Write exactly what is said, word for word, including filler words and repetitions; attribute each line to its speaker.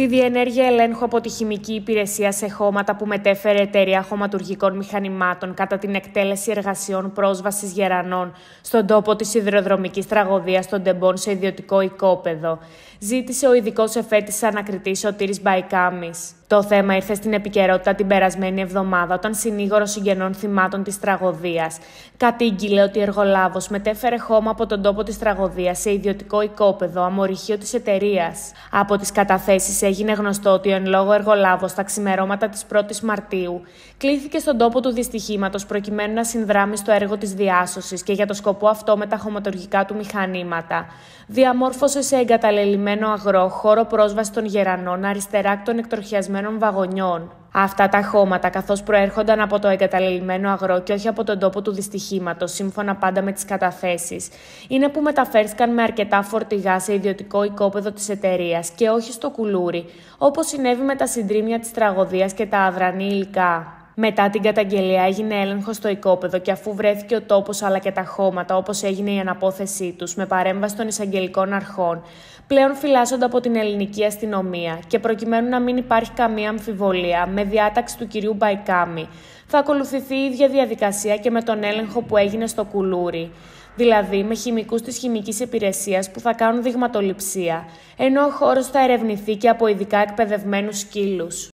Speaker 1: τη διενέργεια ελέγχου από τη χημική υπηρεσία σε χώματα που μετέφερε εταιρεία χωματουργικών μηχανημάτων κατά την εκτέλεση εργασιών πρόσβασης γερανών στον τόπο της σιδηροδρομικής τραγωδίας των Τεμπών σε ιδιωτικό οικόπεδο, ζήτησε ο ειδικός εφέτης ανακριτής Σωτήρης Μπαϊκάμης. Το θέμα ήρθε στην επικαιρότητα την περασμένη εβδομάδα, όταν συνήγορος συγγενών θυμάτων της τραγωδίας κατήγγειλε ότι εργολάβος μετέφερε χώμα από τον τόπο της τραγωδίας σε ιδιωτικό οικόπεδο, αμμορυχείο της εταιρείας. Από τις καταθέσεις έγινε γνωστό ότι ο εν λόγω εργολάβος τα ξημερώματα της πρώτης Μαρτίου κλήθηκε στον τόπο του δυστυχήματος προκειμένου να συνδράμει στο έργο της διάσωσης και για το σκοπό αυτό με τα χωματουργικά του μηχανήματα διαμόρφωσε σε εγκαταλελειμμένο αγρό χώρο πρόσβαση των γερανών αριστερά εκ των εκτροχιασμένων βαγονιών. Αυτά τα χώματα, καθώς προέρχονταν από το εγκαταλελειμμένο αγρό και όχι από τον τόπο του δυστυχήματος, σύμφωνα πάντα με τις καταθέσεις, είναι που μεταφέρθηκαν με αρκετά φορτηγά σε ιδιωτικό οικόπεδο της εταιρείας και όχι στο κουλούρι, όπως συνέβη με τα συντρίμμια της τραγωδίας και τα αδρανή υλικά. Μετά την καταγγελία έγινε έλεγχος στο οικόπεδο και αφού βρέθηκε ο τόπος αλλά και τα χώματα όπως έγινε η αναπόθεσή τους με παρέμβαση των εισαγγελικών αρχών, πλέον φυλάσσονται από την ελληνική αστυνομία και προκειμένου να μην υπάρχει καμία αμφιβολία, με διάταξη του κυρίου Μπαϊκάμη, θα ακολουθηθεί η ίδια διαδικασία και με τον έλεγχο που έγινε στο κουλούρι. Δηλαδή με χημικούς της χημικής υπηρεσίας που θα κάνουν δειγματοληψία, ενώ ο χώρος θα ερευνηθεί και από ειδικά εκπαιδευμένους σκύλους.